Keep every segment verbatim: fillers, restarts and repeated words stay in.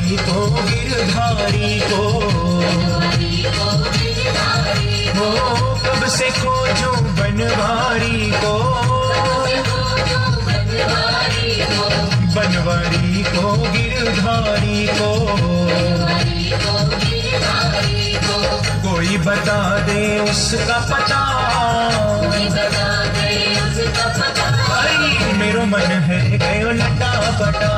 बनवारी को गिरधारी को, हो कब से खोजूं बनवारी को, बनवारी को गिरधारी को, कोई बता दे उसका पता, अरे मेरो मन है गयो लटा पटा,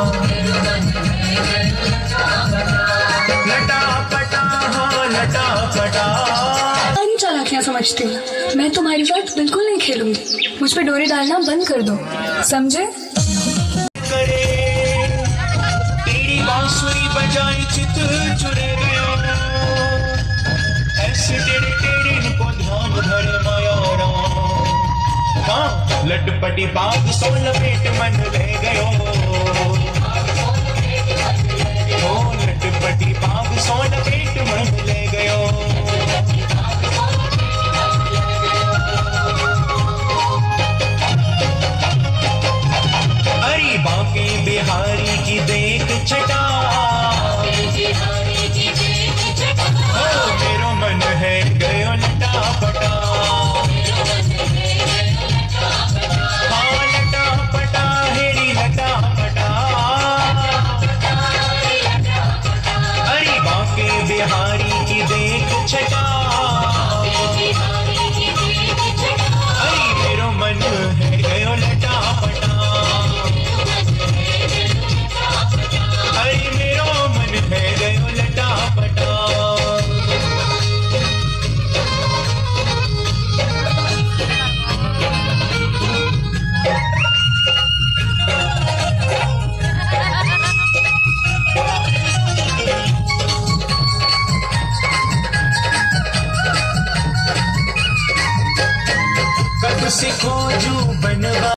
लटा पटा हाँ लटा पटा। सारी चालाकियां समझती हूँ, मैं तुम्हारे साथ बिल्कुल नहीं खेलूंगी, मुझ पे डोरी डालना बंद कर दो, समझे? करे तेरी बांसुरी बजाई चित चुरे गयो, ऐसे तेरे तेरे को ध्यान धरे माया राम, हाँ लटपटी बाग सो लपेट मन ले गयो, ओ लटपटी बाग सो लपेट मन ले गयो, अरे बांके बिहारी की देख छटा, ओ मेरो मन है गयो लटा पटा, हाँ लटा पटा हेरी लटा पटा, अरे बांके बिहारी की देख छटा, अरे मेरो मन है गयो लटा पटा, अरे मेरो मन है गयो लटा पटा। कब से खोजूं बनवा